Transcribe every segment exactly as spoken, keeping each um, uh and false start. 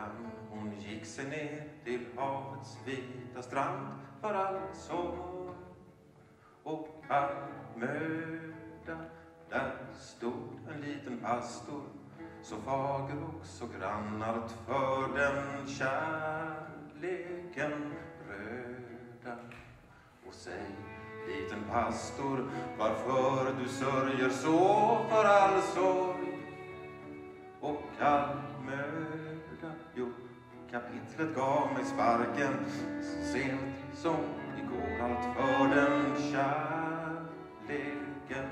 Flickan, hon gick sig ner till havets vita strand för all sorg och all möda. Där stod en liten pastor, så fager och så grannart för den kärleken röda. Och säg, liten pastor, varför du sörjer så för all sorg och all möda? Jo, kapitlet gav mig sparken så sent som igår, allt för den kärleken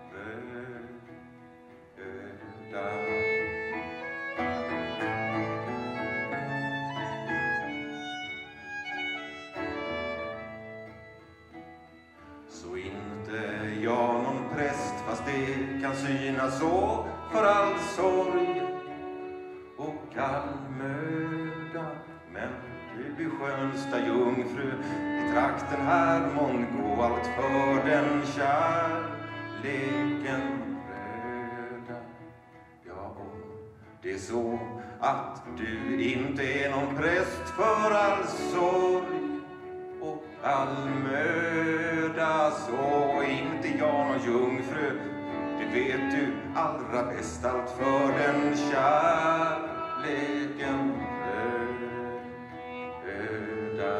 röda. Så inte jag någon präst, fast det kan synas så, för all sorg och all möda. Men du är skönsta jungfru i trakten här, mån gå allt för den kärleken röda. Ja, om det är så att du inte är någon präst för all sorg och all möda, så inte jag någon jungfru, det vet du allra bäst, allt för den kärleken röda.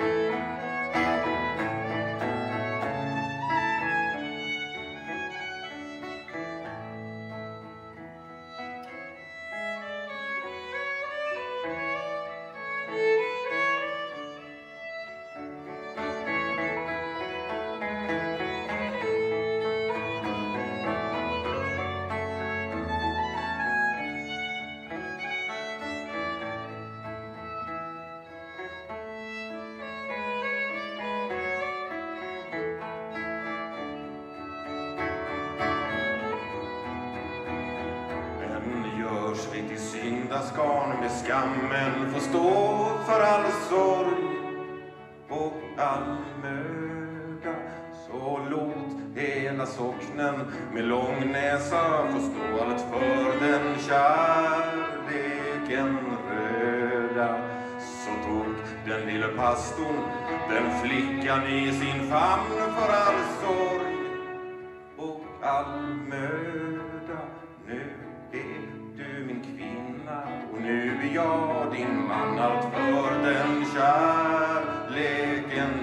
Görs vi till syndaskarn med skammen får stå för all sorg och all möda, så låt hela socknen med lång näsa få stå allt för den kärleken röda. Så tog den lille pastorn den flickan i sin famn för all sorg och all möda. Nu är du min kvinna och nu är jag din man, allt för den kärleken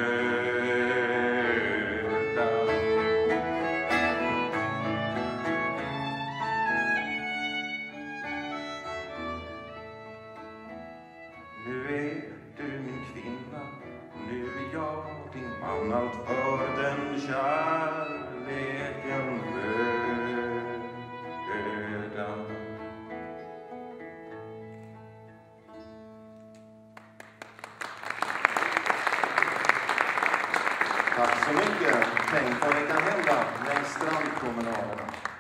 röda. Nu är du min kvinna och nu är jag din man, allt för den kärleken röda. Tack så mycket. Tänk vad det kan hända längs strandpromenaderna.